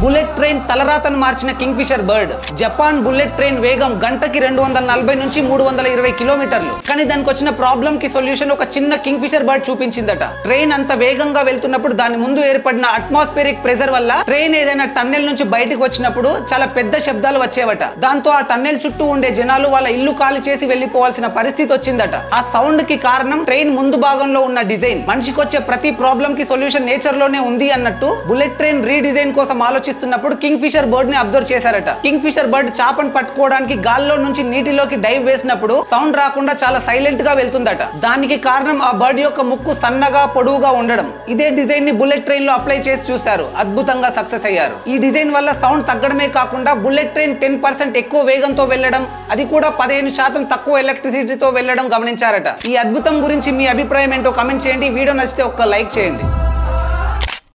Bullet train తలరాతను మార్చిన kingfisher bird. Japan bullet train వేగం గంటకి 240 నుంచి 320 కిలోమీటర్లు. కానీ దానికి వచ్చిన ప్రాబ్లం కి సొల్యూషన్ ఒక చిన్న కింగ్ ఫిషర్ బర్డ్ చూపించిందట. ట్రైన్ అంత వేగంగా వెళ్తున్నప్పుడు దాని ముందు ఏర్పడిన అట్మాస్ఫియరిక్ ప్రెజర్ వల్ల ట్రైన్ ఏదైనా టన్నెల్ నుంచి బయటకు వచ్చినప్పుడు చాలా పెద్ద శబ్దాలు వచ్చేవట. దాంతో ఆ టన్నెల్ చుట్టూ ఉండే జనాలు వాళ్ళ ఇల్లు ఖాళీ చేసి వెళ్లిపోవాల్సిన పరిస్థితి వచ్చిందట. ఆ సౌండ్ కి కారణం ట్రైన్ ముందు భాగంలో ఉన్న డిజైన్. మనిషికి వచ్చే ప్రతి ప్రాబ్లం కి సొల్యూషన్ నేచర్ లోనే ఉంది అన్నట్టు బుల్లెట్ ట్రైన్ రీడిజైన్ కోసం ఆలోచిస్తున్నప్పుడు కింగ్ ఫిషర్ బర్డ్ ని అబ్జర్వ్ చేశారట. కింగ్ ఫిషర్ బర్డ్ చాపను పట్టుకోవడానికి గాల్లో నుంచి నీటిలోకి డైవ్ వేసినప్పుడు సౌండ్ రాకుండా చాలా సైలెంట్ గా వెళ్తుందట. దానికి కారణం ఆ బర్డ్ యొక్క ముక్కు సన్నగా పొడవుగా ఉండడం. ఇదే డిజైన్ ని బుల్లెట్ ట్రైన్ లో అప్లై చేసి చూశారు. అద్భుతంగా సక్సెస్ అయ్యారు. ఈ డిజైన్ వల్ల సౌండ్ తగ్గడమే కాకుండా బుల్లెట్ ట్రైన్ 10% ఎక్కువ వేగంతో వెళ్లడం, అది కూడా 15% తక్కువ ఎలక్ట్రిసిటీతో వెళ్లడం గమనించారట. ఈ అద్భుతం గురించి మీ అభిప్రాయం ఏంటో కామెంట్ చేయండి. వీడియో నచ్చితే ఒక్క లైక్ చేయండి.